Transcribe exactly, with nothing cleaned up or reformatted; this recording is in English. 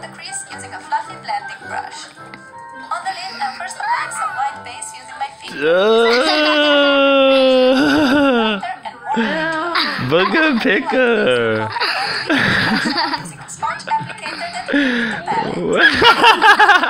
the crease using a fluffy blending brush. On the lid, I'm first applying some white base using my finger. Booga picka. Using a sponge applicator that the palette.